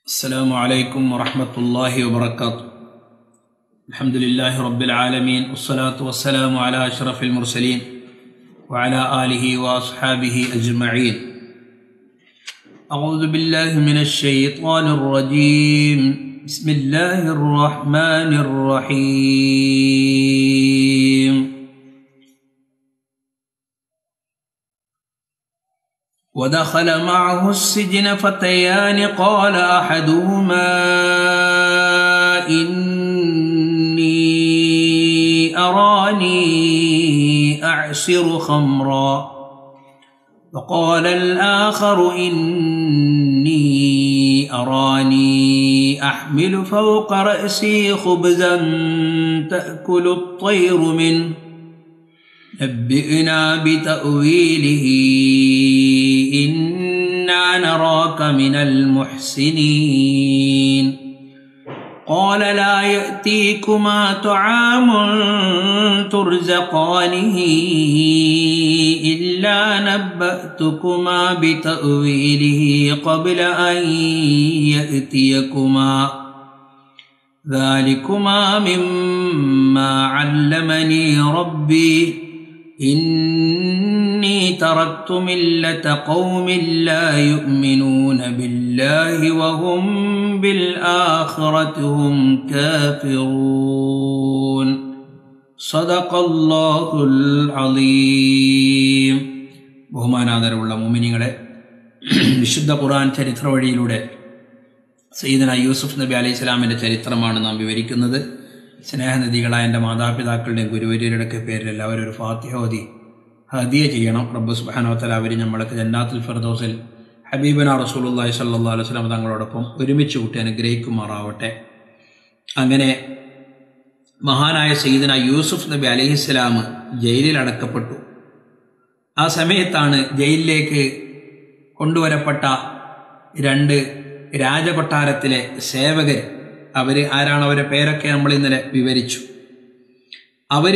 السلام عليكم ورحمة الله وبركاته. الحمد لله رب العالمين والصلاة والسلام على أشرف المرسلين وعلى آله وأصحابه أجمعين. أعوذ بالله من الشيطان الرجيم. بسم الله الرحمن الرحيم. ودخل معه السجن فتيان قال أحدهما إني أراني أعصر خمرا وقال الآخر إني أراني أحمل فوق رأسي خبزا تأكل الطير منه نبئنا بتأويله إنا نراك من المحسنين قال لا يأتيكما طعام ترزقانه إلا نبأتكما بتأويله قبل أن يأتيكما ذلكما مما علمني ربي إني تركت ملة قوم لا يؤمنون بالله وهم بالآخرة هم كافرون صدق الله العظيم. ബഹുമാനാദരവുള്ള മുഅ്മിനീങ്ങളെ, വിശുദ്ധ ഖുർആൻ ചരിത്ര വഴിയിലൂടെ സയ്യിദന യൂസുഫ് നബി അലൈഹി സ്വലാമിൻ്റെ ചരിത്രമാണ് നാം വിവരിക്കുന്നത്. സ്നേഹനിധികളായ എൻ്റെ മാതാപിതാക്കളുടെയും ഗുരുവര്യരുടെയൊക്കെ പേരിൽ എല്ലാവരും ഒരു ഫാത്തിഹ ഓതി ഹദിയ ചെയ്യണം. റബ്ബ് സുബ്ഹാനഹു വ തആല അവർ നമ്മൾക്ക് ജന്നാത്തുൽ ഫിർദൗസിൽ ഹബീബന റസൂലുള്ളാഹി സ്വല്ലല്ലാഹു അലൈഹി വസല്ലം തങ്ങളോടൊപ്പം ഒരുമിച്ച് കൂട്ടി അനുഗ്രഹിക്കുമാറാവട്ടെ. അങ്ങനെ മഹാനായ സയ്യിദന യൂസുഫ് നബി അലൈഹിസ്സലാം ജയിലിൽ അടക്കപ്പെട്ടു. ആ സമയത്താണ് ജയിലിലേക്ക് കൊണ്ടുവരപ്പെട്ട രണ്ട് രാജകൊട്ടാരത്തിലെ സേവകർ. അവർ ആരാണ്? അവരുടെ പേരൊക്കെ നമ്മൾ ഇന്നലെ വിവരിച്ചു. അവർ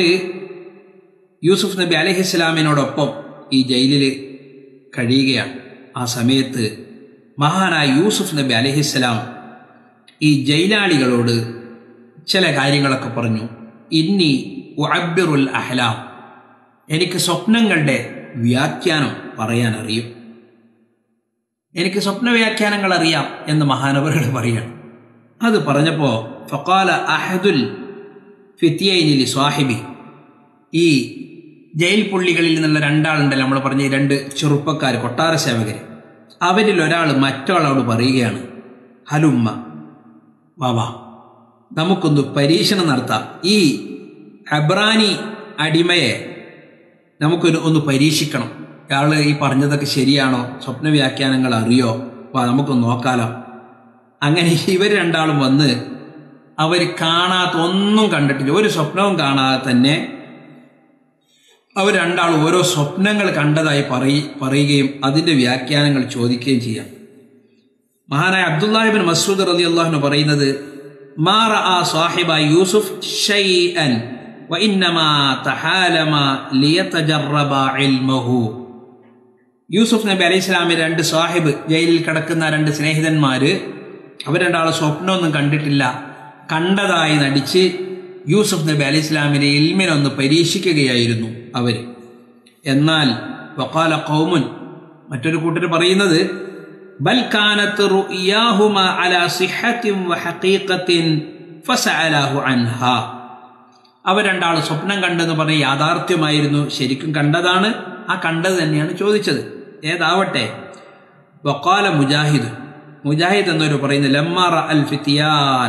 യൂസുഫ് നബി അലൈഹിസ്സലാമിനോടൊപ്പം ഈ ജയിലിൽ കഴിയുകയാണ്. ആ സമയത്ത് മഹാനായ യൂസുഫ് നബി അലൈഹിസ്സലാം ഈ ജയിലാളികളോട് ചില കാര്യങ്ങളൊക്കെ പറഞ്ഞു. ഇന്നി ഉഅബ്ബിറുൽ അഹ്ലാം, എനിക്ക് സ്വപ്നങ്ങളുടെ വ്യാഖ്യാനം പറയാൻ അറിയും, എനിക്ക് സ്വപ്ന വ്യാഖ്യാനങ്ങൾ അറിയാം എന്ന് മഹാനവറുകൾ പറയണം. അത് പറഞ്ഞപ്പോൾ ഫഖാല അഹദുൽ ഫിത്യൈനി ലി സ്വാഹിബി, ഈ ജയിൽ പുള്ളികളിൽ നിന്നുള്ള രണ്ടാളുണ്ടല്ലോ, നമ്മൾ പറഞ്ഞ രണ്ട് ചെറുപ്പക്കാർ, കൊട്ടാര സേവകർ, അവരിൽ ഒരാൾ മറ്റൊരാളോട് പറയുകയാണ്, ഹലുമ്മ വാവാ, നമുക്കൊന്ന് പരീക്ഷണം നടത്താം. ഈ ഹബ്രാനി അടിമയെ നമുക്കൊന്ന് പരീക്ഷിക്കണം. ഇയാൾ ഈ പറഞ്ഞതൊക്കെ ശരിയാണോ, സ്വപ്ന വ്യാഖ്യാനങ്ങൾ അറിയോ, വാ നമുക്കൊന്ന് നോക്കാലോ. അങ്ങനെ ഇവർ രണ്ടാളും വന്ന് അവർ കാണാത്ത ഒന്നും കണ്ടിട്ടില്ല, ഒരു സ്വപ്നവും കാണാതെ തന്നെ അവർ രണ്ടാളും ഓരോ സ്വപ്നങ്ങൾ കണ്ടതായി പറയുകയും അതിൻ്റെ വ്യാഖ്യാനങ്ങൾ ചോദിക്കുകയും ചെയ്യാം. മഹാനായ അബ്ദുല്ലാഹി ഇബ്നു മസ്ഊദ് റളിയല്ലാഹു അൻഹു പറയുന്നത്, മാ റഅ സാഹിബ യൂസുഫ് ശൈഅൻ വഇന്നമാ തഹാലമ ലിയതജറബ ഇൽമഹു. യൂസുഫ് നബി അലൈഹി സ്വലാമിന്റെ രണ്ട് സാഹിബ്, ജയിലിൽ കിടക്കുന്ന രണ്ട് സ്നേഹിതന്മാർ, അവർ രണ്ടാളും സ്വപ്നമൊന്നും കണ്ടിട്ടില്ല, കണ്ടതായി നടിച്ച് യൂസുഫ് നബി അലൈഹി സ്വലാമിന്റെ ഇൽമിനൊന്ന് പരീക്ഷിക്കുകയായിരുന്നു അവർ. എന്നാൽ വഖാല ഖൗമുൻ, മറ്റൊരു കൂട്ടർ പറയുന്നത്, ബൽ കാനത് റുയാഹുമാ അലാ സിഹ്ഹത്തിൻ വഹഖീഖത്തിൻ ഫസഅലഹു അൻഹാ. അവർ രണ്ടാളും സ്വപ്നം കണ്ടെന്ന് പറഞ്ഞ യാഥാർത്ഥ്യമായിരുന്നു, ശരിക്കും കണ്ടതാണ്, ആ കണ്ടത് തന്നെയാണ് ചോദിച്ചത്. ഏതാവട്ടെ, വഖാല മുജാഹിദ്, മുജാഹിദ് എന്നൊരു പറയുന്നത്, ലമ്മാ റഅൽ ഫിത്യാൻ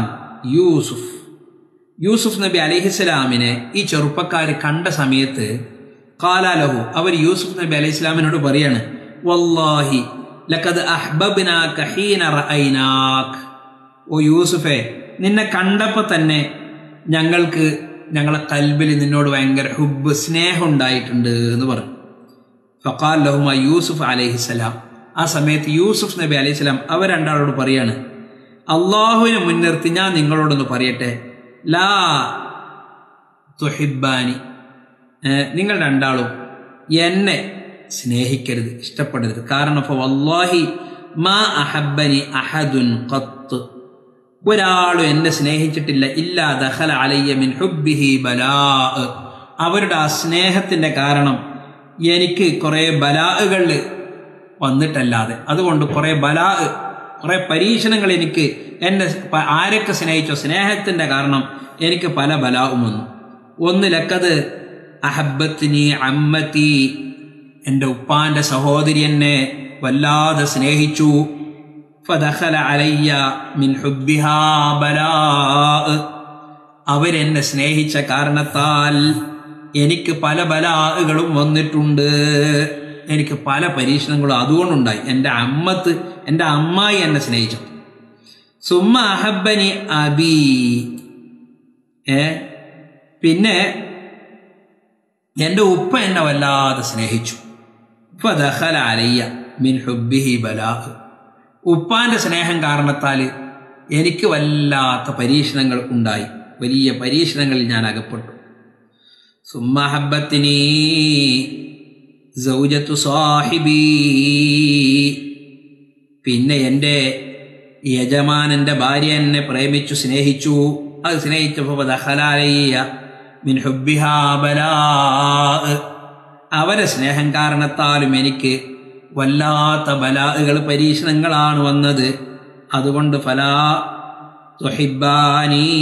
യൂസുഫ് നബി അലൈഹിസ്സലാമിനെ ഈ ചെറുപ്പക്കാർ കണ്ട സമയത്ത്, ഖാല ലഹു, അവർ യൂസുഫ് നബി അലൈഹിസ്സലാമിനോട് പറയാണ്, വല്ലാഹി ലഖദ് അഹ്ബബ്നാക ഹീന റഅയ്നാക്, ഓ യൂസുഫേ, നിന്നെ കണ്ടപ്പോൾ തന്നെ ഞങ്ങളെ ഖൽബിൽ നിന്നോട് ഭയങ്കര ഹുബ്ബ്, സ്നേഹം ഉണ്ടായിട്ടുണ്ട് എന്ന് പറഞ്ഞു. ഫഖാല ലഹുമ യൂസുഫ് അലൈഹിസ്സലാം, ആ സമയത്ത് യൂസുഫ് നബി അലൈഹി സ്വലാം അവർ രണ്ടാളോട് പറയാണ്, അള്ളാഹുവിനെ മുൻനിർത്തി ഞാൻ നിങ്ങളോടൊന്ന് പറയട്ടെ, ലാ തുഹിബ്ബാനി, നിങ്ങൾ രണ്ടാളും എന്നെ സ്നേഹിക്കരുത്, ഇഷ്ടപ്പെടരുത്. കാരണം വല്ലാഹി മാ അഹബ്ബനി അഹദുൻ ഖത്ത്, ഒരാളും എന്നെ സ്നേഹിച്ചിട്ടില്ല ഇല്ലാ ദഖല അലയ്യ മിൻ ഹുബ്ബിഹി ബലാ, അവരുടെ ആ സ്നേഹത്തിൻ്റെ കാരണം എനിക്ക് കുറേ ബലാകൾ വന്നിട്ടല്ലാതെ. അതുകൊണ്ട് കുറേ കുറേ പരീക്ഷണങ്ങൾ എനിക്ക് എന്നെ ആരൊക്കെ സ്നേഹിച്ചോ സ്നേഹത്തിൻ്റെ കാരണം എനിക്ക് പല ബലാവും വന്നു. ഒന്ന് ലക്കത് അഹബ്ബത്നി അമ്മത്തി, എൻ്റെ ഉപ്പാൻ്റെ സഹോദരി എന്നെ വല്ലാതെ സ്നേഹിച്ചു. ഫദഖല അലയ്യ മിൻ ഹുബ്ബിഹാ ബലാ, അവരെന്നെ സ്നേഹിച്ച കാരണത്താൽ എനിക്ക് പല ബലാകളും വന്നിട്ടുണ്ട്, എനിക്ക് പല പരീക്ഷണങ്ങളും അതുകൊണ്ടുണ്ടായി. എൻ്റെ അമ്മായി എന്നെ സ്നേഹിച്ചു. സുമ്മ അഹബ്ബനി അബി, പിന്നെ എൻ്റെ ഉപ്പ എന്നെ വല്ലാതെ സ്നേഹിച്ചു. ഫദഖല അലയ്യ മിൻ ഹുബ്ബിഹി ബലാ, ഉപ്പാന്റെ സ്നേഹം കാരണത്താൽ എനിക്ക് വല്ലാത്ത പരീക്ഷണങ്ങൾ ഉണ്ടായി, വലിയ പരീക്ഷണങ്ങളിൽ ഞാൻ അകപ്പെട്ടു. സുമ്മ ഹബ്ബത്തിനി സൗജത്തു സാഹിബി, പിന്നെ എൻ്റെ യജമാനൻ്റെ ഭാര്യ എന്നെ പ്രേമിച്ചു സ്നേഹിച്ചു. അത് സ്നേഹിച്ചപ്പോൾ ദഖല അലയ്യ മിൻ ഹുബ്ബിഹാ ബലാ, അവരെ സ്നേഹം കാരണത്താലും എനിക്ക് വല്ലാത്ത ബലാകൾ പരീക്ഷണങ്ങളാണ് വന്നത്. അതുകൊണ്ട് ഫലാ തുഹിബ്ബാനി,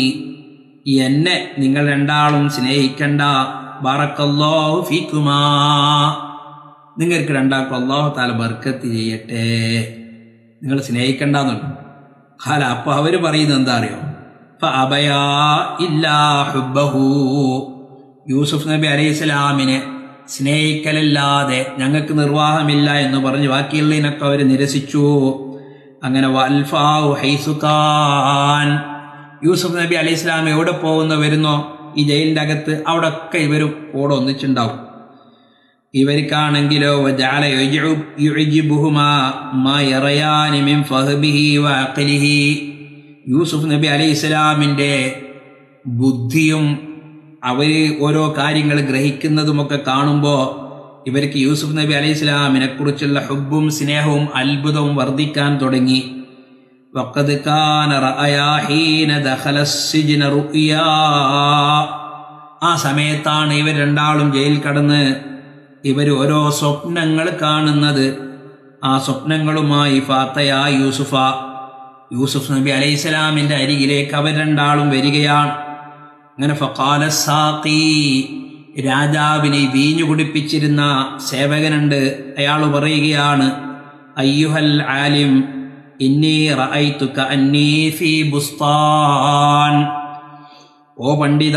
എന്നെ നിങ്ങൾ രണ്ടാളും സ്നേഹിക്കണ്ട. ബറക്കല്ലാഹു ഫീക്കുമാ, നിങ്ങൾക്ക് രണ്ടാൾക്കും അല്ലാഹു തആല ബർക്കത്ത് ചെയ്യട്ടെ, നിങ്ങൾ സ്നേഹിക്കണ്ടെന്നുണ്ട്. ഖാല, അപ്പോൾ അവർ പറയുന്നത് എന്താ അറിയോ? ഫഅബയാ ഇല്ലാ ഹുബ്ബഹു, യൂസുഫ് നബി അലൈഹിസ്സലാമിനെ സ്നേഹിക്കലല്ലാതെ ഞങ്ങൾക്ക് നിർവാഹമില്ല എന്ന് പറഞ്ഞ് ബാക്കിയുള്ളതിനൊക്കെ അവർ നിരസിച്ചു. അങ്ങനെ വൽഫാഉ ഹൈസു കാൻ, യൂസുഫ് നബി അലൈഹി സ്വലാം എവിടെ പോകുന്നോ വരുന്നോ ഈ ജയിലിൻ്റെ അകത്ത് അവിടെയൊക്കെ ഇവർ കൂടെ ഒന്നിച്ചുണ്ടാവും. ഇവർക്കാണെങ്കിലോ വജഅല യുഅ്ജിബുഹുമാ മാ യറയാനി മിൻ ഫഹ്ബിഹി വഅഖ്ലിഹി, യൂസുഫ് നബി അലൈഹി സ്വലാമിൻ്റെ ബുദ്ധിയും അവർ ഓരോ കാര്യങ്ങൾ ഗ്രഹിക്കുന്നതുമൊക്കെ കാണുമ്പോൾ ഇവർക്ക് യൂസുഫ് നബി അലൈഹി സ്വലാമിനെ കുറിച്ചുള്ള ഹുബ്ബും സ്നേഹവും അത്ഭുതവും വർദ്ധിക്കാൻ തുടങ്ങി. വഖദ് കാന റഅയാ ഹീന ദഖല അസ്സിജ്ന റുഅയാ, ആ സമയത്താണ് ഇവർ രണ്ടാളും ജയിൽ കടന്ന് ഇവർ ഓരോ സ്വപ്നങ്ങൾ കാണുന്നത്. ആ സ്വപ്നങ്ങളുമായി ഫാത്തയാ യൂസുഫ, യൂസുഫ് നബി അലൈഹി സ്വലാമിൻ്റെ അരികിലേക്ക് അവർ രണ്ടാളും വരികയാണ്. അങ്ങനെ ഫഖാല സാഖി, രാജാവിനെ വീഞ്ഞു കുടിപ്പിച്ചിരുന്ന സേവകനുണ്ട്, അയാൾ പറയുകയാണ്, അയ്യുഹൽ ആലിം ഇന്നി റഅയ്തുക അന്നീ ഫീ ബുസ്താൻ, ഓ പണ്ഡിത,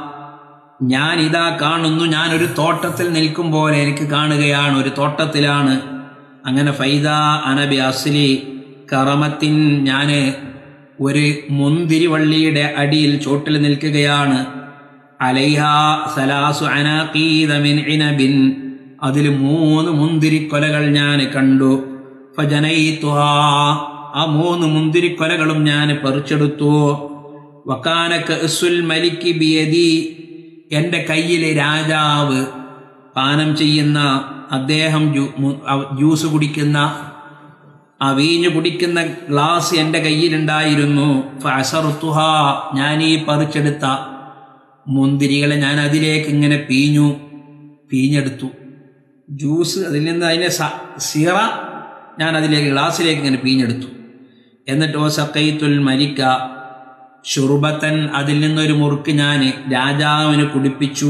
ഞാനിതാ കാണുന്നു, ഞാനൊരു തോട്ടത്തിൽ നിൽക്കും പോലെ എനിക്ക് കാണുകയാണ്, ഒരു തോട്ടത്തിലാണ്. അങ്ങനെ ഫൈദാ അനബി അസ്ലി കറമത്തിൻ, ഞാൻ ഒരു മുന്തിരിവള്ളിയുടെ അടിയിൽ ചോട്ടിൽ നിൽക്കുകയാണ്. അലൈഹാ സലാസു അനാഖീദ മിൻ ഇനബിൻ, അതിൽ 3 മുന്തിരിക്കൊലകൾ ഞാൻ കണ്ടു. ഫജനൈതുഹാ, ആ 3 മുന്തിരിക്കൊലകളും ഞാൻ പറിച്ചെടുത്തു. വകാന കഅസുൽ മലികി ബിയദി, എൻ്റെ കയ്യിൽ രാജാവ് പാനം ചെയ്യുന്ന, അദ്ദേഹം ജ്യൂസ് കുടിക്കുന്ന, ആ വീഞ്ഞു കുടിക്കുന്ന ഗ്ലാസ് എൻ്റെ കയ്യിലുണ്ടായിരുന്നു. ഫഅസർതുഹാ, ഞാൻ ഈ പറിച്ചെടുത്ത മുന്തിരികളെ ഞാൻ അതിലേക്ക് ഇങ്ങനെ പിഴിഞ്ഞെടുത്തു. ജ്യൂസ് അതിൽ നിന്ന് അതിനെ സിറ ഞാൻ അതിലേക്ക് ഗ്ലാസ്സിലേക്ക് ഇങ്ങനെ പിഴിഞ്ഞെടുത്തു. എന്നിട്ട് സഖൈത്തുൽ മലിക ശുർബത്തൻ, അതിൽ നിന്നൊരു മുറുക്ക് ഞാൻ രാജാവിന് കുടിപ്പിച്ചു.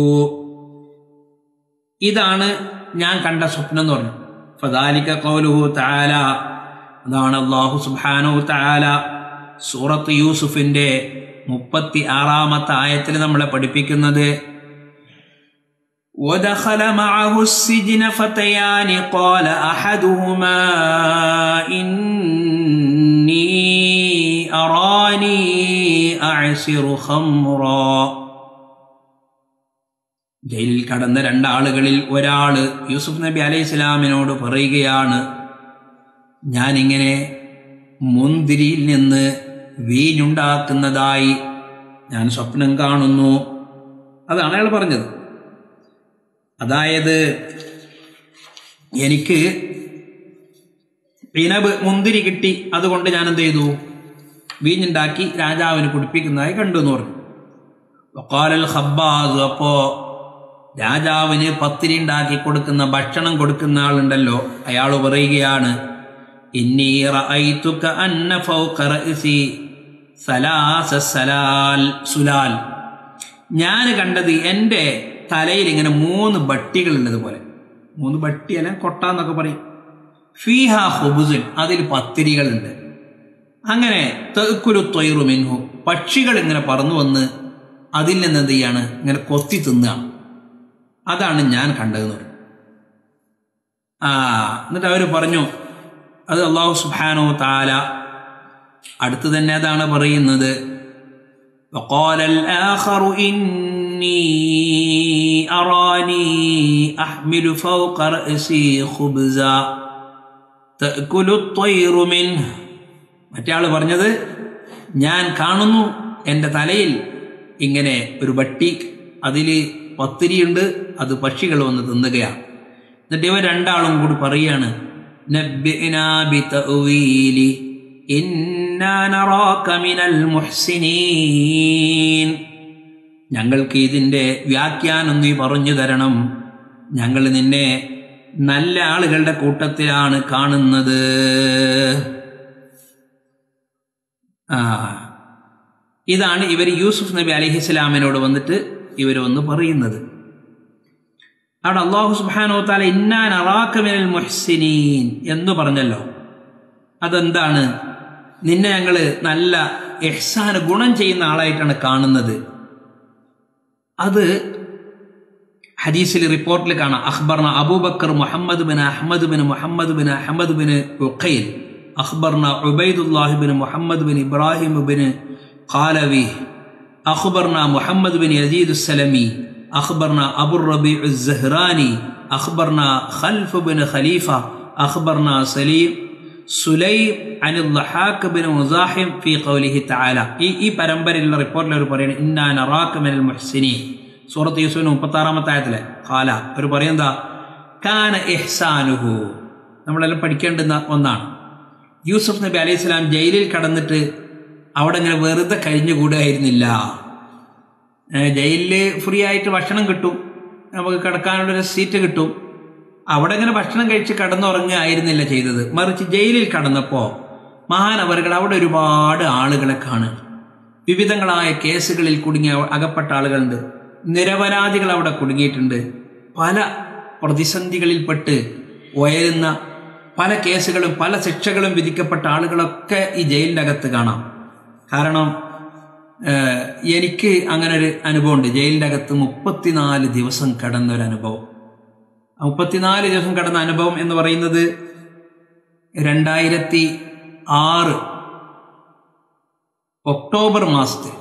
ഇതാണ് ഞാൻ കണ്ട സ്വപ്നം എന്ന് പറഞ്ഞു. ഫദാലിക ഖൗലുഹു തആല, അതാണ് അല്ലാഹു സുബ്ഹാനഹു തആല സൂറത്ത് യൂസുഫിന്റെ 36-ാമത്തെ ആയത്തിൽ നമ്മളെ പഠിപ്പിക്കുന്നത്. വദഖല മഅഹു السجن فتيان قال أحدهما إني أراني أعصر خمرا, ജയിലിൽ കടന്ന 2 ആളുകളിൽ ഒരാള് യൂസുഫ് നബി അലൈഹി സ്വലാമിനോട് പറയുകയാണ്, ഞാനിങ്ങനെ മുന്തിരിയിൽ നിന്ന് വീഞ്ഞുണ്ടാക്കുന്നതായി ഞാൻ സ്വപ്നം കാണുന്നു. അതാണ് അയാൾ പറഞ്ഞത്. അതായത് എനിക്ക് ഇനബ് മുന്തിരി കിട്ടി, അതുകൊണ്ട് ഞാൻ എന്ത് ചെയ്തു, വീഞ്ഞുണ്ടാക്കി രാജാവിന് കുടിപ്പിക്കുന്നതായി കണ്ടു എന്ന് പറഞ്ഞു. വഖാലൽ ഖബ്ബാസ്, അപ്പോ രാജാവിന് പത്തിരി ഉണ്ടാക്കി കൊടുക്കുന്ന, ഭക്ഷണം കൊടുക്കുന്ന ആളുണ്ടല്ലോ, അയാൾ പറയുകയാണ്, ഇന്നി റഅയ്തുക അന്ന ഫൗഖ റഅസി സലാസ സുലാൽ, ഞാൻ കണ്ടത് എൻ്റെ തലയിൽ ഇങ്ങനെ 3 ബട്ടികൾ ഉള്ളതുപോലെ. 3 ബട്ടി അല്ല, കൊട്ട എന്നൊക്കെ പറയും. ഫീഹ ഖുബ്സുൻ, അതിൽ പത്തിരികളുണ്ട്. അങ്ങനെ തഅ്കുലു ത്വയ്റു മിൻഹു, പക്ഷികൾ ഇങ്ങനെ പറന്നു വന്ന് അതിൽ നിന്ന് എന്ത് ചെയ്യാണ്, ഇങ്ങനെ കൊത്തി തിന്നുകയാണ്. അതാണ് ഞാൻ കണ്ടതെന്ന് പറഞ്ഞു. എന്നിട്ട് അവർ പറഞ്ഞു, അത് അല്ലാഹു സുബ്ഹാനഹു വ തആല അടുത്ത് തന്നെ അതാണ് പറയുന്നത്, وقال الآخر إني أراني أحمل فوق رأسي خبزا تأكل الطير منه. മറ്റേ ആൾ പറഞ്ഞത്, ഞാൻ കാണുന്നു എൻ്റെ തലയിൽ ഇങ്ങനെ ഒരു ബട്ടി, അതിൽ പത്തിരിയുണ്ട്, അത് പക്ഷികൾ വന്ന് തിന്നുകയാണ്. എന്നിട്ട് ഇവർ രണ്ടാളും കൂടി പറയാണ്, നബ്ബിനാ ബിതഅ്വീലി ഇന്നാ നറാക മിനൽ മുഹ്സിനീൻ, ഞങ്ങൾക്ക് ഇതിൻ്റെ വ്യാഖ്യാനം നീ പറഞ്ഞു തരണം, ഞങ്ങൾ നിന്നെ നല്ല ആളുകളുടെ കൂട്ടത്തിലാണ് കാണുന്നത്. ഇതാണ് ഇവർ യൂസുഫ് നബി അലൈഹിസ്സലാമിനോട് വന്നിട്ട് ഇവർ വന്ന് പറയുന്നത്. അവിടെ അല്ലാഹു സുബ്ഹാനഹു വ തആല ഇന്നാ നറാക മിനൽ മുഹ്സിനീൻ എന്ന് പറഞ്ഞല്ലോ. അതെന്താണ്? നിന്നെ ഞങ്ങൾ നല്ല ഇഹ്സാൻ, ഗുണം ചെയ്യുന്ന ആളായിട്ടാണ് കാണുന്നത്. അത് ഹദീസിൽ റിപ്പോർട്ടിൽ കാണാം. അഖ്ബർന Abu Bakr Muhammad bin Ahmad bin Muhammad bin Ahmad bin Uqayl, അഖ്ബർന Ubaydullah bin Muhammad bin Ibrahim bin Khalawi, അഖ്ബർന മുഹമ്മദ് ബിൻ യസീദ് അസ്സലമി, അഖ്ബർന അബു റബീഉ അസ്സഹ്റാനി, അഖ്ബർന ഖൽഫ് ബിൻ ഖലീഫ, അഖ്ബർന സലീം സുലൈം അനിൽ ദഹാക് ബിൻ മുസാഹിം ഫീ ഖൗലിഹി തആല. ഈ പരമ്പരയിലുള്ള റിപ്പോർട്ടിൽ അവർ പറയുന്നത് ഇന്നാ നറാക മിനൽ മുഹ്സിനീൻ. സൂറത്ത് യൂസുഫിന് 36-ാമത്തെ ആയത്തിലെ ഖാല അവർ പറയുന്നതാ, കാന ഇഹ്സാനുഹു, നമ്മളെല്ലാം പഠിക്കേണ്ടുന്ന ഒന്നാണ്. യൂസുഫ് നബി അലൈഹി സ്വലാം ജയിലിൽ കടന്നിട്ട് അവിടെ ഇങ്ങനെ വെറുതെ കഴിഞ്ഞുകൂടുകയായിരുന്നില്ല. ജയിലിൽ ഫ്രീ ആയിട്ട് ഭക്ഷണം കിട്ടും, നമുക്ക് കിടക്കാനുള്ളൊരു സീറ്റ് കിട്ടും, അവിടെ ഇങ്ങനെ ഭക്ഷണം കഴിച്ച് കിടന്നുറങ്ങുകയായിരുന്നില്ല ചെയ്തത്. മറിച്ച് ജയിലിൽ കടന്നപ്പോൾ മഹാനവറുകൾ അവിടെ ഒരുപാട് ആളുകളെ കാണുക. വിവിധങ്ങളായ കേസുകളിൽ കുടുങ്ങിയ അകപ്പെട്ട ആളുകളുണ്ട്, നിരപരാധികൾ അവിടെ കുടുങ്ങിയിട്ടുണ്ട്. പല പ്രതിസന്ധികളിൽപ്പെട്ട് ഉയരുന്ന പല കേസുകളും പല ശിക്ഷകളും വിധിക്കപ്പെട്ട ആളുകളൊക്കെ ഈ ജയിലിൻ്റെ അകത്ത് കാണാം. കാരണം എനിക്ക് അങ്ങനെ ഒരു അനുഭവമുണ്ട്. ജയിലിൻ്റെ അകത്ത് 34 ദിവസം കിടന്നൊരനുഭവം. 34 ദിവസം കിടന്ന അനുഭവം എന്ന് പറയുന്നത് 2006 ഒക്ടോബർ മാസത്തിൽ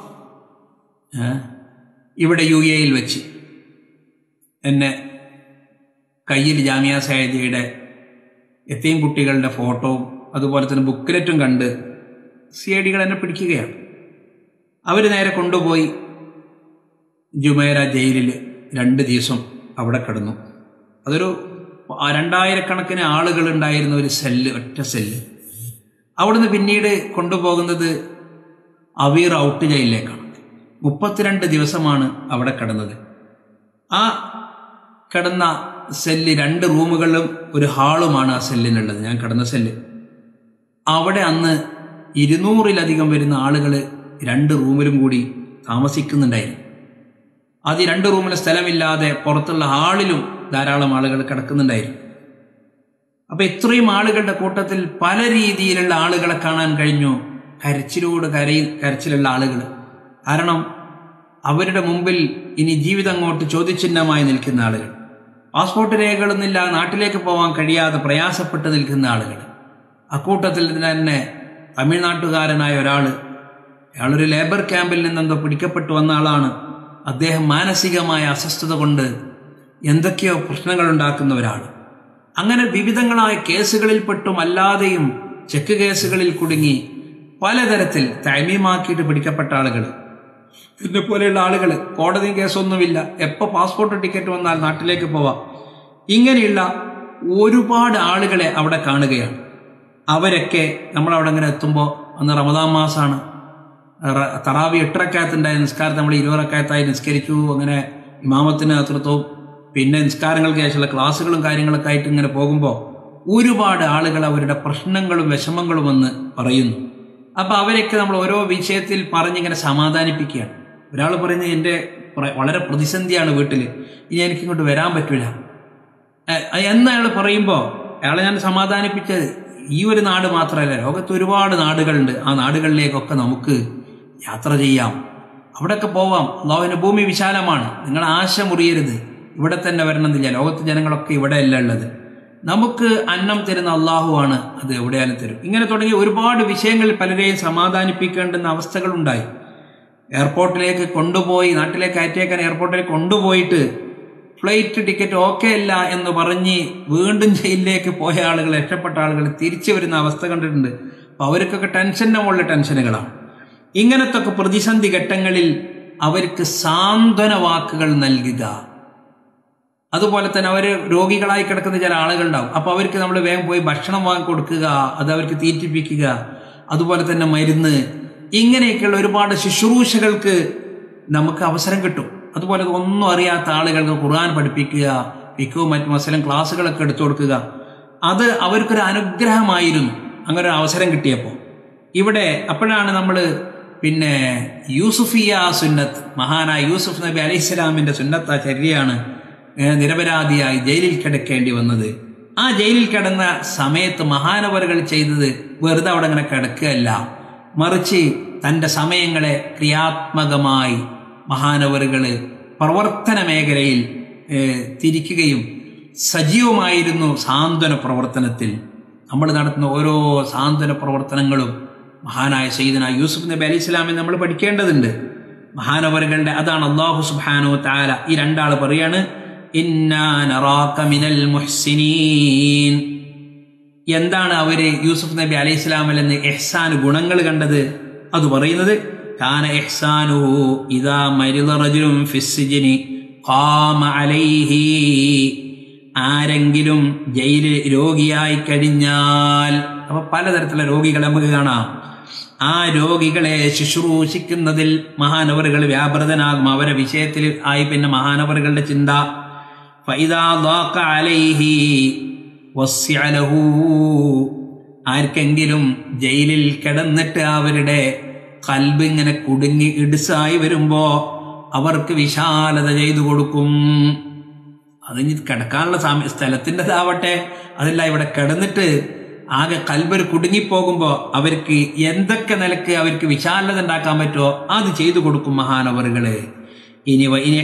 ഇവിടെ UAE വെച്ച് എന്നെ കയ്യിൽ ജാമിയ സയ്യിദിയുടെ എത്തീം കുട്ടികളുടെ ഫോട്ടോവും അതുപോലെ തന്നെ ബുക്ക്ലെറ്റും കണ്ട് CIDകൾ എന്നെ പിടിക്കുകയാണ്. അവർ നേരെ കൊണ്ടുപോയി ജുമൈറ ജയിലിൽ 2 ദിവസം അവിടെ കിടന്നു. അതൊരു 2000-കണക്കിന് ആളുകൾ ഉണ്ടായിരുന്ന ഒരു സെല്ല്, ഒറ്റ സെല്ല്. അവിടുന്ന് പിന്നീട് കൊണ്ടുപോകുന്നത് അവീർ ഔട്ട് ജയിലിലേക്കാണ്. 32 ദിവസമാണ് അവിടെ കിടന്നത്. ആ കിടന്ന സെല്ല് 2 റൂമുകളും ഒരു ഹാളുമാണ് ആ സെല്ലിനുള്ളത്, ഞാൻ കിടന്ന സെല്ല്. അവിടെ അന്ന് 200-ലധികം വരുന്ന ആളുകൾ 2 റൂമിലും കൂടി താമസിക്കുന്നുണ്ടായിരുന്നു. അത് 2 റൂമിലെ സ്ഥലമില്ലാതെ പുറത്തുള്ള ഹാളിലും ധാരാളം ആളുകൾ കിടക്കുന്നുണ്ടായിരുന്നു. അപ്പൊ ഇത്രയും ആളുകളുടെ കൂട്ടത്തിൽ പല രീതിയിലുള്ള ആളുകളെ കാണാൻ കഴിഞ്ഞു. കരച്ചിലുള്ള ആളുകൾ. കാരണം അവരുടെ മുമ്പിൽ ഇനി ജീവിതം അങ്ങോട്ട് ചോദ്യചിഹ്നമായി നിൽക്കുന്ന ആളുകൾ, പാസ്പോർട്ട് രേഖകളൊന്നുമില്ല, നാട്ടിലേക്ക് പോകാൻ കഴിയാതെ പ്രയാസപ്പെട്ട് നിൽക്കുന്ന ആളുകൾ. അക്കൂട്ടത്തിൽ തന്നെ തമിഴ്നാട്ടുകാരനായ അയാളൊരു ലേബർ ക്യാമ്പിൽ നിന്നെന്തോ പിടിക്കപ്പെട്ടു വന്ന ആളാണ്. അദ്ദേഹം മാനസികമായ അസ്വസ്ഥത കൊണ്ട് എന്തൊക്കെയോ പ്രശ്നങ്ങൾ ഉണ്ടാക്കുന്ന ഒരാൾ. അങ്ങനെ വിവിധങ്ങളായ കേസുകളിൽപ്പെട്ടും അല്ലാതെയും ചെക്ക് കേസുകളിൽ കുടുങ്ങി പലതരത്തിൽ തൈമീമാക്കിയിട്ട് പിടിക്കപ്പെട്ട ആളുകൾ, ഇതിനെ പോലെയുള്ള ആളുകൾ. കോടതി കേസൊന്നുമില്ല, എപ്പോൾ പാസ്പോർട്ട് ടിക്കറ്റ് വന്നാൽ നാട്ടിലേക്ക് പോവാം. ഇങ്ങനെയുള്ള ഒരുപാട് ആളുകളെ അവിടെ കാണുകയാണ്. അവരൊക്കെ നമ്മളവിടെ ഇങ്ങനെ എത്തുമ്പോൾ അന്ന് റമദാൻ മാസമാണ്. തറാവി 8 റക്അത്തുണ്ടായ നിസ്കാരത്തെ നമ്മൾ 20 റക്അത്തായി നിസ്കരിച്ചു. അങ്ങനെ ഇമാമത്തിന് നേതൃത്വവും പിന്നെ നിസ്കാരങ്ങൾക്ക് ശേഷമുള്ള ക്ലാസ്സുകളും കാര്യങ്ങളൊക്കെ ആയിട്ട് ഇങ്ങനെ പോകുമ്പോൾ ഒരുപാട് ആളുകൾ അവരുടെ പ്രശ്നങ്ങളും വിഷമങ്ങളും വന്ന് പറയുന്നു. അപ്പോൾ അവരൊക്കെ നമ്മൾ ഓരോ വിഷയത്തിൽ പറഞ്ഞിങ്ങനെ സമാധാനിപ്പിക്കുകയാണ്. ഒരാൾ പറയുന്നത് എൻ്റെ വളരെ പ്രതിസന്ധിയാണ് വീട്ടിൽ, ഇനി എനിക്കിങ്ങോട്ട് വരാൻ പറ്റില്ല എന്നയാൾ പറയുമ്പോൾ അയാളെ ഞാൻ സമാധാനിപ്പിച്ചത് ഈ ഒരു നാട് മാത്രമല്ല, ലോകത്ത് ഒരുപാട് നാടുകളുണ്ട്. ആ നാടുകളിലേക്കൊക്കെ നമുക്ക് യാത്ര ചെയ്യാം, അവിടെയൊക്കെ പോവാം. അള്ളാഹുവിൻ്റെ ഭൂമി വിശാലമാണ്, നിങ്ങൾ ആശ മുറിയരുത്, ഇവിടെ തന്നെ വരണമെന്നില്ല. ലോകത്തെ ജനങ്ങളൊക്കെ ഇവിടെയല്ല ഉള്ളത്. നമുക്ക് അന്നം തരുന്ന അള്ളാഹുവാണ്, അത് എവിടെയാലും തരും. ഇങ്ങനെ തുടങ്ങി ഒരുപാട് വിഷയങ്ങളിൽ പലരെയും സമാധാനിപ്പിക്കേണ്ടുന്ന അവസ്ഥകളുണ്ടായി. എയർപോർട്ടിലേക്ക് കൊണ്ടുപോയി, നാട്ടിലേക്ക് അയച്ചേക്കാൻ എയർപോർട്ടിലേക്ക് കൊണ്ടുപോയിട്ട് ഫ്ലൈറ്റ് ടിക്കറ്റ് ഓക്കെ അല്ല എന്ന് പറഞ്ഞ് വീണ്ടും ജയിലിലേക്ക് പോയ ആളുകൾ, രക്ഷപ്പെട്ട ആളുകൾ തിരിച്ചു വരുന്ന അവസ്ഥ കണ്ടിട്ടുണ്ട്. അപ്പോൾ അവർക്കൊക്കെ ടെൻഷൻ്റെ മുകളിൽ ടെൻഷനുകളാണ്. ഇങ്ങനത്തെ ഒക്കെ പ്രതിസന്ധി ഘട്ടങ്ങളിൽ അവർക്ക് സാന്ത്വന വാക്കുകൾ നൽകുക. അതുപോലെ തന്നെ അവർ രോഗികളായി കിടക്കുന്ന ചില ആളുകളുണ്ടാവും. അപ്പോൾ അവർക്ക് നമ്മൾ വേഗം പോയി ഭക്ഷണം വാങ്ങി കൊടുക്കുക, അത് അവർക്ക് തീറ്റിപ്പിക്കുക, അതുപോലെ തന്നെ മരുന്ന്, ഇങ്ങനെയൊക്കെയുള്ള ഒരുപാട് ശുശ്രൂഷകൾക്ക് നമുക്ക് അവസരം കിട്ടും. അതുപോലെ ഒന്നും അറിയാത്ത ആളുകൾക്ക് ഖുർആൻ പഠിപ്പിക്കുക, ഫിഖും മറ്റു മസലും ക്ലാസ്സുകളൊക്കെ എടുത്തു കൊടുക്കുക, അത് അവർക്കൊരു അനുഗ്രഹമായിരുന്നു അങ്ങനെ ഒരു അവസരം കിട്ടിയപ്പോൾ. ഇവിടെ അപ്പോഴാണ് നമ്മൾ പിന്നെ യൂസുഫിയ സുന്നത്ത്, മഹാനായ യൂസുഫ് നബി അലൈഹിസ്സലാമിൻ്റെ സുന്നത്ത് ചര്യയാണ് നിരപരാധിയായി ജയിലിൽ കിടക്കേണ്ടി വന്നത്. ആ ജയിലിൽ കിടന്ന സമയത്ത് മഹാനവറുകൾ ചെയ്തത് വെറുതെ അവിടെ അങ്ങനെ കിടക്കുകയല്ല, മറിച്ച് തൻ്റെ സമയങ്ങളെ ക്രിയാത്മകമായി മഹാനവറുകൾ പ്രവർത്തന മേഖലയിൽ തിരിക്കുകയും സജീവമായിരുന്നു. സാന്ത്വന പ്രവർത്തനത്തിൽ നമ്മൾ നടത്തുന്ന ഓരോ സാന്ത്വന പ്രവർത്തനങ്ങളും മഹാനായ സയ്യിദുനാ യൂസുഫ് നബി അലൈഹി സ്വലാമിൽ നമ്മൾ പഠിക്കേണ്ടതുണ്ട്. മഹാനവറുകളുടെ അതാണ് അല്ലാഹു സുബ്ഹാനഹു വ തആല ഈ രണ്ടാൾ പറയാണ്, ഇന്നാ നറാക മിനൽ മുഹ്സിനീൻ. എന്താണ് അവര് യൂസുഫ് നബി അലൈഹി സ്വലാമിൽ നിന്ന് ഇഹ്സാൻ ഗുണങ്ങൾ കണ്ടത്? അത് പറയുന്നത് കാന ഇഹ്സാനുഹു ഇദാ മരിദ റജുലുൻ ഫിസ്സിജ്നി ഖാമ അലൈഹി. ആരെങ്കിലും ജയിലിൽ രോഗിയായി കഴിഞ്ഞാൽ, അപ്പൊ പലതരത്തിലുള്ള രോഗികളെ നമുക്ക് കാണാം, ആ രോഗികളെ ശുശ്രൂഷിക്കുന്നതിൽ മഹാനവറുകൾ വ്യാപൃതനാകും. അവരെ വിഷയത്തിൽ ആയി പിന്നെ മഹാനവറുകളുടെ ചിന്ത ഫഇദാ ളാഖ അലൈഹി വസ്സിഅ ലഹു. ആർക്കെങ്കിലും ജയിലിൽ കിടന്നിട്ട് അവരുടെ ഖൽബ് ഇങ്ങനെ കുടുങ്ങി ഇടുസായി വരുമ്പോ അവർക്ക് വിശാലത ചെയ്തു കൊടുക്കും. അതിന് കിടക്കാനുള്ള സ്ഥലത്തിൻ്റെതാവട്ടെ, അതല്ല, ഇവിടെ കിടന്നിട്ട് ആകെ കൽബർ കുടുങ്ങിപ്പോകുമ്പോൾ അവർക്ക് എന്തൊക്കെ നിലക്ക് അവർക്ക് വിശാലത ഉണ്ടാക്കാൻ പറ്റുമോ അത് ചെയ്തു കൊടുക്കും മഹാനവറുകള്. ഇനി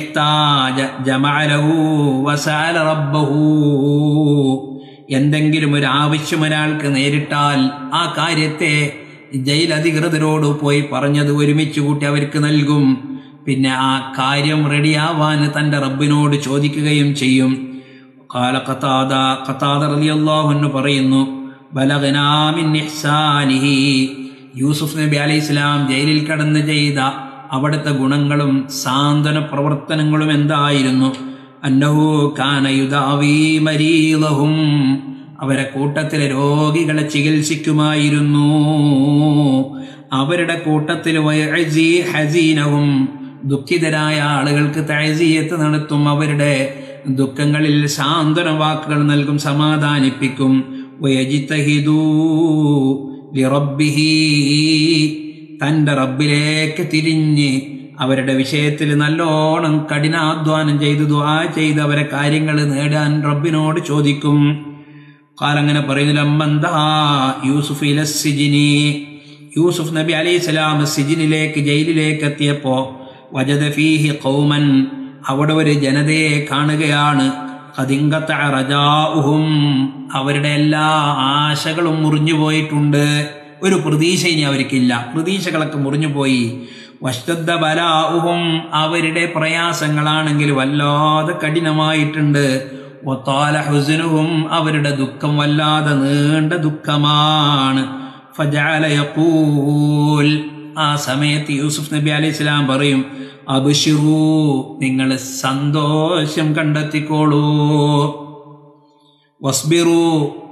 എന്തെങ്കിലും ഒരു ആവശ്യം ഒരാൾക്ക് നേരിട്ടാൽ ആ കാര്യത്തെ ജയിൽ അധികൃതരോട് പോയി പറഞ്ഞത് ഒരുമിച്ച് കൂട്ടി അവർക്ക് നൽകും. പിന്നെ ആ കാര്യം റെഡിയാവാൻ തൻ്റെ റബ്ബിനോട് ചോദിക്കുകയും ചെയ്യും. ഖാല ഖതാദ റളിയല്ലാഹു അൻഹു പറയുന്നു, ബലഗ്നാ മിൻ ഇഹ്സാനിഹി. യൂസുഫ് നബി അലൈഹിസ്സലാം ജയിലിൽ കടന്ന് ചെയ്ത അവിടുത്തെ ഗുണങ്ങളും സാന്ത്വന പ്രവർത്തനങ്ങളും എന്തായിരുന്നു? അന്നഹു കാന യുദാവി മരീളഹും. അവരെ കൂട്ടത്തിലെ രോഗികളെ ചികിത്സിക്കുമായിരുന്നു. അവരുടെ കൂട്ടത്തിൽ വയഅസി ഹസീനഹും. ദുഃഖിതരായ ആളുകൾക്ക് തഅസിയത്ത് നടത്തും. അവരുടെ ദുഃഖങ്ങളിൽ സാന്ത്വന വാക്കുകൾ നൽകും, സമാധാനിപ്പിക്കും. വയജ്തഹിദു ലിറബ്ബിഹി. തൻ്റെ റബ്ബിലേക്ക് തിരിഞ്ഞ് അവരുടെ വിഷയത്തിൽ നല്ലോണം കഠിനാധ്വാനം ചെയ്ത് ദുആ ചെയ്ത് അവരെ കാര്യങ്ങൾ നേടാൻ റബ്ബിനോട് ചോദിക്കും. കാലങ്ങനെ പറയുന്നു, ലമ്മന്താ യൂസുഫ് ഇല സിജ്നി. യൂസുഫ് നബി അലൈഹിസ്സലാം സിജ്നിലേക്ക്, ജയിലിലേക്ക് എത്തിയപ്പോൾ വജദ ഫീഹി ഖൗമൻ. അവിടെ ഒരു ജനതയെ കാണുകയാണ്. ഖദിൻഖത റജാഉഹും. അവരുടെ എല്ലാ ആശകളും മുറിഞ്ഞു പോയിട്ടുണ്ട്. ഒരു പ്രതീക്ഷ ഇനി അവർക്കില്ല, പ്രതീക്ഷകളൊക്കെ മുറിഞ്ഞുപോയി. വഷ്തദ്ദ ബലാഉഹും. അവരുടെ പ്രയാസങ്ങളാണെങ്കിൽ വല്ലാതെ കഠിനമായിട്ടുണ്ട്. വതാല ഹുസ്നുഹും. അവരുടെ ദുഃഖം വല്ലാതെ നീണ്ട ദുഃഖമാണ്. ഫജഅല യഖൂൽ. ആ സമയത്ത് യൂസുഫ് നബി അലൈഹിസ്സലാം പറയും, അബ്ശിറൂ, നിങ്ങൾ സന്തോഷം കണ്ടെത്തിക്കോളൂ. വസ്ബിറൂ,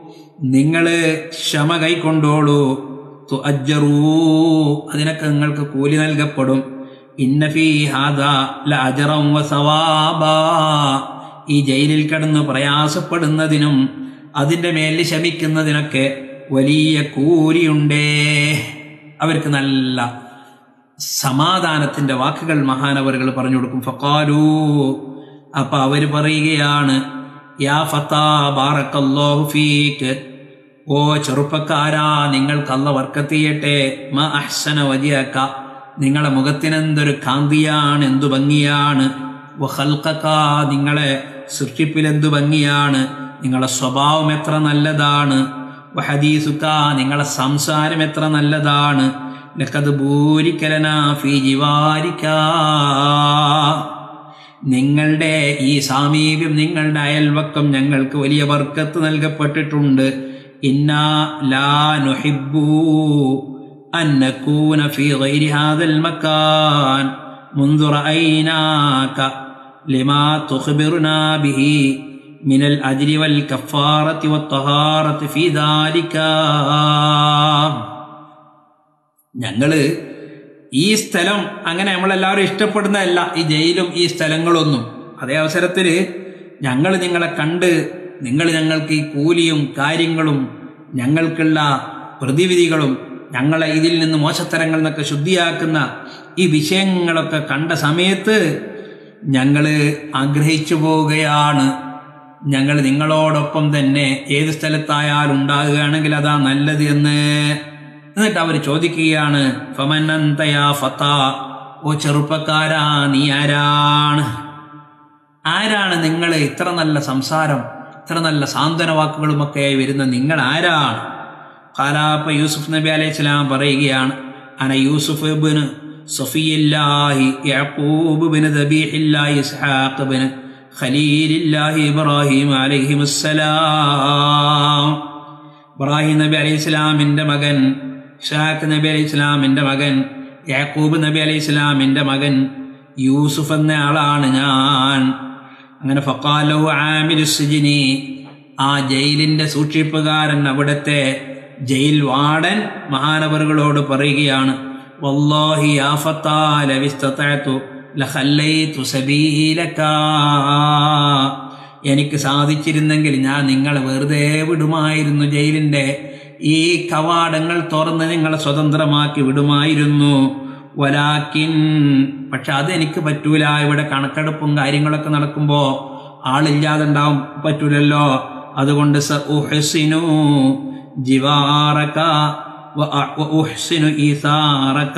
നിങ്ങൾ ക്ഷമ കൈക്കൊണ്ടോളൂ. തുഅജ്ജറൂ, അതിനൊക്കെ നിങ്ങൾക്ക് കൂലി നൽകപ്പെടും. ഇന്ന ഫീ ഹാദാ ലഅജ്റൻ വസവാബാ, ഈ ജയിലിൽ കിടന്ന് പ്രയാസപ്പെടുന്നതിനും അതിൻ്റെ മേൽ ശമിക്കുന്നതിനൊക്കെ വലിയ കൂലിയുണ്ടേ. അവർക്ക് നല്ല സമാധാനത്തിൻ്റെ വാക്കുകൾ മഹാനവറുകൾ പറഞ്ഞു കൊടുക്കും. ഫഖാലൂ, അപ്പൊ അവർ പറയുകയാണ്, യാ ഫത്താ ബാറക്കല്ലാഹു ഫീക്, ഓ ചെറുപ്പക്കാരാ, നിങ്ങൾക്ക് അല്ലാഹു ബർക്കത്ത് ചെയ്യട്ടെ. മാ അഹ്സന വജ്ഹക, നിങ്ങളെ മുഖത്തിനെന്തൊരു കാന്തിയാണ്, എന്തു ഭംഗിയാണ്. വഖൽഖക, നിങ്ങളെ സൃഷ്ടിപ്പിൽ എന്തു ഭംഗിയാണ്, നിങ്ങളെ സ്വഭാവം എത്ര നല്ലതാണ്. വഹദീസുക, നിങ്ങളെ സംസാരം എത്ര നല്ലതാണ്. ലഖദ് ബൂരിക ലനാ ഫീ ജിവാരിക, നിങ്ങളുടെ ഈ സാമീപ്യം, നിങ്ങളുടെ അയൽവക്കം ഞങ്ങൾക്ക് വലിയ ബർക്കത്ത് നൽകപ്പെട്ടിട്ടുണ്ട്. ഇന്നാ ലാ നുഹിബ്ബു അൻ നകൂന ഫീ ഗൈരി ഹാദൽ മകാൻ മുൻദു റഅയ്നാക ലിമാ തുഖ്ബിറുനാ ബിഹി മിനൽ അജ്രി വൽ കഫാറത്തി വത്തഹാറത്തി ഫീ ദാലിക. ഞങ്ങള് ഈ സ്ഥലം അങ്ങനെ നമ്മളെല്ലാവരും ഇഷ്ടപ്പെടുന്നതല്ല, ഈ ജയിലും ഈ സ്ഥലങ്ങളൊന്നും. അതേ അവസരത്തിൽ ഞങ്ങൾ നിങ്ങളെ കണ്ട്, നിങ്ങൾ ഞങ്ങൾക്ക് ഈ കൂലിയും കാര്യങ്ങളും ഞങ്ങൾക്കുള്ള പ്രതിവിധികളും ഞങ്ങളെ ഇതിൽ നിന്ന് മോശത്തരങ്ങളിൽ നിന്നൊക്കെ ശുദ്ധിയാക്കുന്ന ഈ വിഷയങ്ങളൊക്കെ കണ്ട സമയത്ത് ഞങ്ങൾ ആഗ്രഹിച്ചു പോവുകയാണ്. ഞങ്ങൾ നിങ്ങളോടൊപ്പം തന്നെ ഏത് സ്ഥലത്തായാലും ഉണ്ടാകുകയാണെങ്കിൽ അതാ നല്ലത് എന്ന്. എന്നിട്ട് അവർ ചോദിക്കുകയാണ്, ഫമൻ അൻത യാ ഫതാ, ഓ ചെറുപ്പക്കാരാ, നീ ആരാണ്? ആരാണ് നിങ്ങൾ? ഇത്ര നല്ല സംസാരം, ഇത്ര നല്ല സാന്ത്വന വാക്കുകളുമൊക്കെയായി വരുന്ന നിങ്ങൾ ആരാണ്? ഖാലാപ്പ യൂസുഫ് നബി അലൈഹിസ്സലാം പറയുകയാണ്, അന യൂസുഫ് ഇബ്നു സഫിയില്ലാഹി യഅഖൂബ് ഇബ്നു ദബീഹില്ലാഹി ഇസ്ഹാഖ് ഇബ്നു ഖലീലില്ലാഹി ഇബ്രാഹിം അലൈഹിമുസ്സലാം. ഇബ്രാഹിം നബി അലൈഹിസ്സലാമിന്റെ മകൻ, ഇസ്ഹാഖ് നബി അലൈഹിസ്സലാമിന്റെ മകൻ, യാക്കൂബ് നബി അലൈഹിസ്സലാമിന്റെ മകൻ യൂസുഫ് എന്ന ആളാണ് ഞാൻ. അങ്ങനെ ഫഖാലഹു ആമിലുസ് സിജ്നി, ആ ജയിലിന്റെ സൂക്ഷിപ്പുകാരൻ, അവിടുത്തെ ജയിൽ വാർഡൻ മഹാനവറുകളോട് പറയുകയാണ്, വല്ലാഹി യാ ഫത്താ ലവിസ്തതഅതു ലഖല്ലൈതു സബീലക, എനിക്ക് സാധിച്ചിരുന്നെങ്കിൽ ഞാൻ നിങ്ങളെ വെറുതെ വിടുമായിരുന്നു, ജയിലിന്റെ ഈ കവാടങ്ങൾ തുറന്ന് നിങ്ങളെ സ്വതന്ത്രമാക്കി വിടുമായിരുന്നു. വലാക്കിൻ, പക്ഷെ അതെനിക്ക് പറ്റൂല. ഇവിടെ കണക്കെടുപ്പും കാര്യങ്ങളൊക്കെ നടക്കുമ്പോ ആളില്ലാതെ ഉണ്ടാവും, പറ്റൂലല്ലോ. അതുകൊണ്ട് സഉഹ്സിനു ജിവാറക വഉഹ്സിനു ഈസാറക,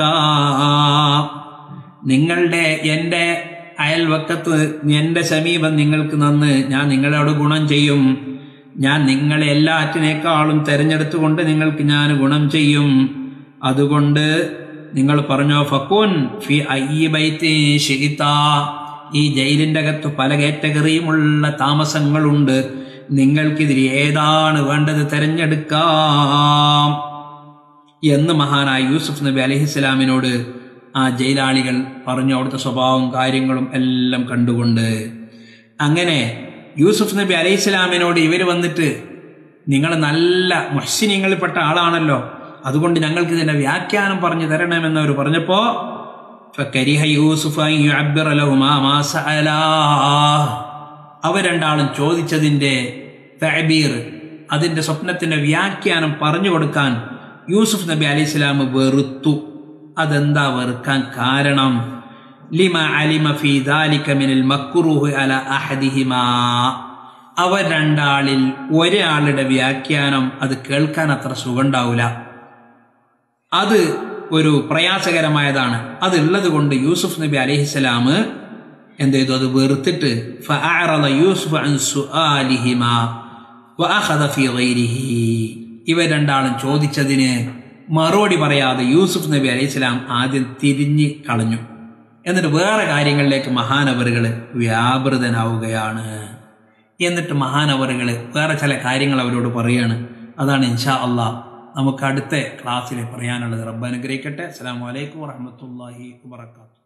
നിങ്ങളുടെ എൻ്റെ അയൽവക്കത്ത് എൻ്റെ സമീപം നിങ്ങൾക്ക് നന്ന്, ഞാൻ നിങ്ങളോട് ഗുണം ചെയ്യും. ഞാൻ നിങ്ങളെ എല്ലാറ്റിനേക്കാളും തെരഞ്ഞെടുത്തുകൊണ്ട് നിങ്ങൾക്ക് ഞാൻ ഗുണം ചെയ്യും. അതുകൊണ്ട് നിങ്ങൾ പറഞ്ഞോ, ഫക്കുൻ ഫി അയ്യി ബൈത്തിൻ ശിഇത, ഈ ജയിലിൻ്റെ അകത്ത് പല കാറ്റഗറിയുമുള്ള താമസങ്ങളുണ്ട്, നിങ്ങൾക്കിതിൽ ഏതാണ് വേണ്ടത് തെരഞ്ഞെടുക്കാം എന്ന് മഹാനായ യൂസുഫ് നബി അലൈഹിസ്സലാമിനോട് ആ ജയിലാളികൾ പറഞ്ഞു. അവിടുത്തെ സ്വഭാവവും കാര്യങ്ങളും എല്ലാം കണ്ടുകൊണ്ട് അങ്ങനെ യൂസുഫ് നബി അലൈഹിസ്സലാമിനോട് ഇവർ വന്നിട്ട്, നിങ്ങൾ നല്ല മുഹ്സിനീങ്ങളിൽപ്പെട്ട ആളാണല്ലോ, അതുകൊണ്ട് ഞങ്ങൾക്ക് ഇതിന്റെ വ്യാഖ്യാനം പറഞ്ഞു തരണമെന്ന് അവർ പറഞ്ഞപ്പോ ഫകരിഹ യൂസുഫ് അൻ യുഅബ്ബിറ ലഹുമാ മാ സഅലാ, അവർ രണ്ടാളും ചോദിച്ചതിന്റെ തഅബീർ, അതിന്റെ സ്വപ്നത്തിന്റെ വ്യാഖ്യാനം പറഞ്ഞു കൊടുക്കാൻ യൂസുഫ് നബി അലൈഹിസ്സലാം വെറുത്തു. അതെന്താ വെറുക്കാൻ കാരണം? ലിമ അലിമ ഫീ ദാലിക മിനൽ മക്റൂഹ് അലാ അഹദിഹിമാ, അവർ രണ്ടാളിൽ ഒരാളുടെ വ്യാഖ്യാനം അത് കേൾക്കാൻ അത്ര സുഖമുണ്ടാവില്ല, അത് ഒരു പ്രയാസകരമായതാണ്. അതുള്ളത് കൊണ്ട് യൂസുഫ് നബി അലൈഹിസ്സലാം എന്ത് ചെയ്തു? അത് വെറുത്തിട്ട് ഫഅഅറദ യൂസുഫ് അൻ സുആലിഹിമാ വഅഖദ ഫീ ഗൈരിഹി, ഇവർ രണ്ടാളും ചോദിച്ചതിന് മറുപടി പറയാതെ യൂസുഫ് നബി അലൈഹിസ്സലാം ആദ്യം തിരിഞ്ഞ് കളഞ്ഞു. എന്നിട്ട് വേറെ കാര്യങ്ങളിലേക്ക് മഹാനവറുകൾ വ്യാപൃതനാവുകയാണ്. എന്നിട്ട് മഹാനവറുകൾ വേറെ ചില കാര്യങ്ങൾ അവരോട് പറയാണ്. അതാണ് ഇൻഷാ അള്ളാഹ് നമുക്ക് അടുത്ത ക്ലാസ്സിൽ പറയാനുള്ളത്. റബ്ബ് അനുഗ്രഹിക്കട്ടെ. അസ്സലാമു അലൈക്കും വറഹ്മത്തുള്ളാഹി വബറകാതുഹു.